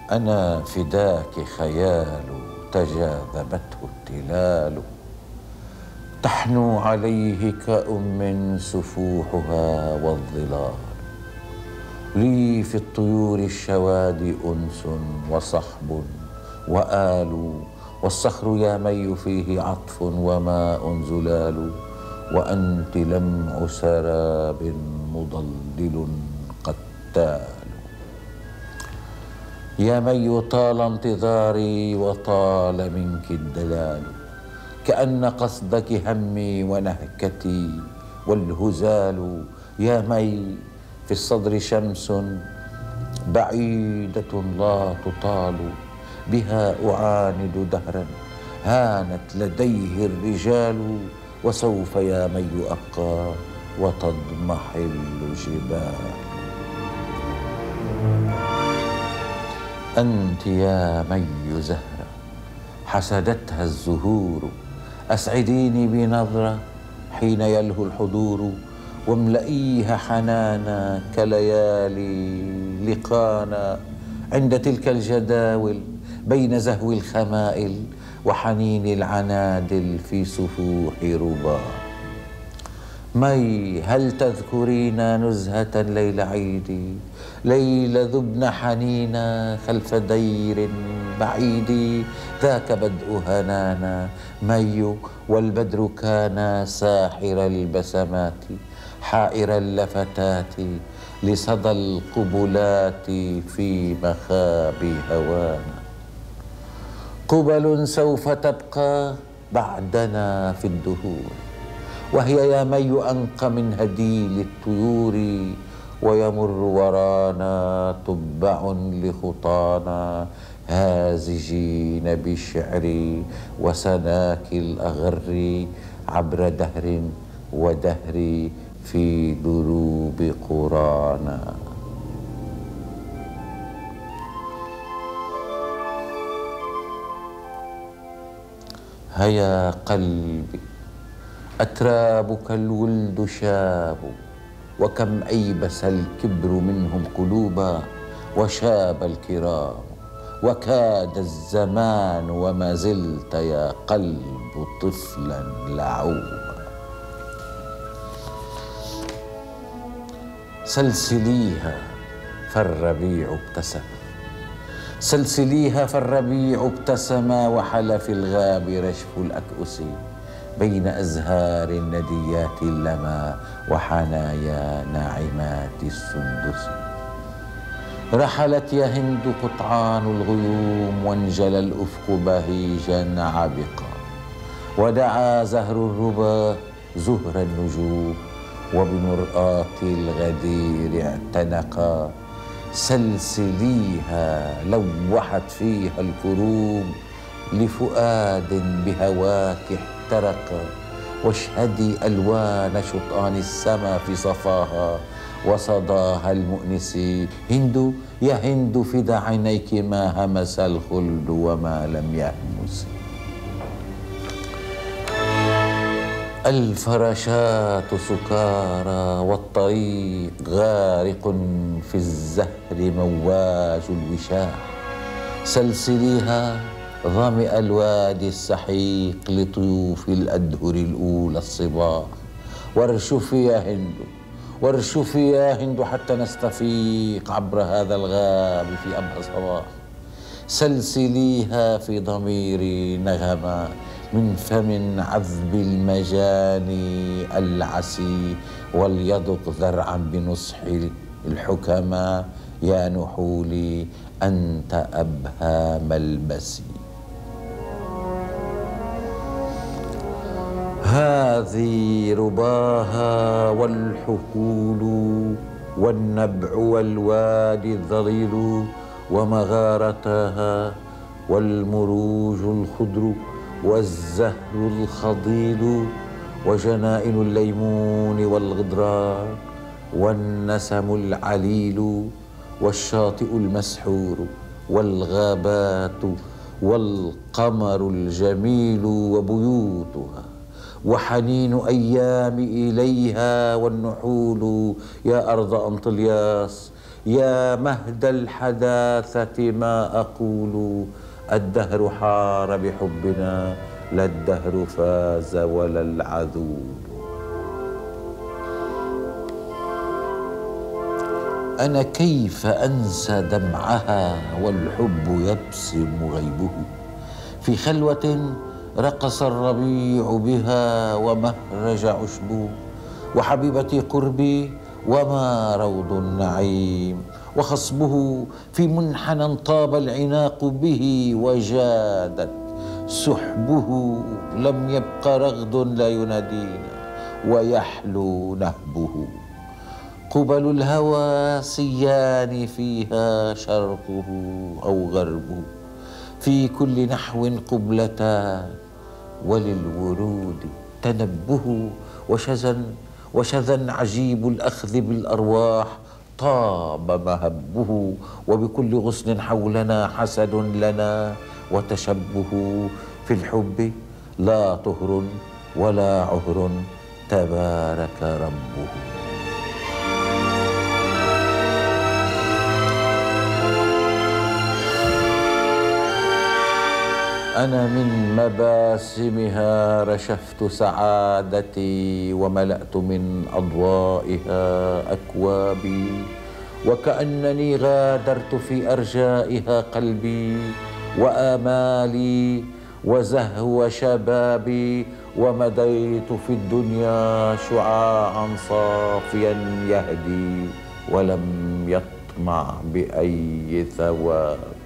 أنا فداك خيال تجاذبته التلال، تحنو عليه كأم سفوحها والظلال. لي في الطيور الشواد أنس وصحب وآل، والصخر يا مي فيه عطف وماء زلال، وأنت لمع سراب مضلل قتال. يا مي طال انتظاري وطال منك الدلال، كأن قصدك همي ونهكتي والهزال. يا مي في الصدر شمس بعيدة لا تطال، بها أعاند دهرا هانت لديه الرجال، وسوف يا مي أبقى وتضمحل جبال. أنت يا مي زهرة حسدتها الزهور، أسعديني بنظرة حين يلهو الحضور، واملئيها حنانا كليالي لقانا، عند تلك الجداول بين زهو الخمائل وحنين العنادل في سفوح ربا. مي هل تذكرين نزهة ليل عيدي، ليل ذبن حنينا خلف دير بعيد، ذاك بدء هنانا مي، والبدر كان ساحر البسمات حائر اللفتات، لصدى القبلات في مخابي هوانا. قبل سوف تبقى بعدنا في الدهور، وهي يا مي أنقى من هديل الطيور، ويمر ورانا تبع لخطانا هازجين بشعري وسناك الأغر، عبر دهر ودهر في دروب قرانا. هيا قلبي أترابك الولد شاب، وكم أيبس الكبر منهم قلوبا، وشاب الكرام وكاد الزمان، وما زلت يا قلب طفلا لعوبا. سلسليها فالربيع ابتسم، سلسليها فالربيع ابتسم، وحل في الغاب رشف الأكؤس، بين أزهار النديات اللمى وحنايا ناعمات السندس. رحلت يا هند قطعان الغيوم، وانجلى الأفق بهيجا عبقا، ودعا زهر الربا زهر النجوم، وبمرآة الغدير اعتنقا. سلسليها لوحت فيها الكروب، لفؤاد بهواك احترق، واشهدي ألوان شطآن السما في صفاها وصداها المؤنس. هند يا هند فدى عينيك ما همس الخلد وما لم يهمس. الفراشات سكارى والطريق غارق في الزهر مواج الوشاح. سلسليها ظمئ الوادي السحيق لطيوف الأدهر الأولى الصباح. وارشفي يا هند وارشفي يا هند حتى نستفيق عبر هذا الغاب في أبهى صباح. سلسليها في ضميري نغما من فم عذب المجاني العسي، وليذق ذرعا بنصح الحكماء. يا نحولي أنت أبهى ملبسي. هذه رباها والحقول والنبع والوادي الظليل، ومغارتها والمروج الخضر والزهر الخضيل، وجنائن الليمون والغدران والنسم العليل، والشاطئ المسحور والغابات والقمر الجميل وبيوتها، وحنين أيام إليها والنحول. يا أرض أنطلياس يا مهد الحداثة ما أقول، الدهر حار بحبنا، لا الدهر فاز ولا العذول. أنا كيف أنسى دمعها والحب يبسم غيبه، في خلوة رقص الربيع بها ومهرج عشبه، وحبيبتي قربي وما روض النعيم، وخصبه في منحنى طاب العناق به وجادت سحبه، لم يبق رغد لا ينادينا ويحلو نهبه. قبل الهوى سيان فيها شرقه أو غربه، في كل نحو قبلتان وللورود تنبه، وشذا عجيب الأخذ بالأرواح طاب مهبه، وبكل غصن حولنا حسد لنا وتشبه، في الحب لا طهر ولا عهر تبارك ربه. أنا من مباسمها رشفت سعادتي، وملأت من أضوائها أكوابي، وكأنني غادرت في أرجائها قلبي وآمالي وزهو شبابي، ومضيت في الدنيا شعاعا صافيا يهدي ولم يطمع بأي ثواب.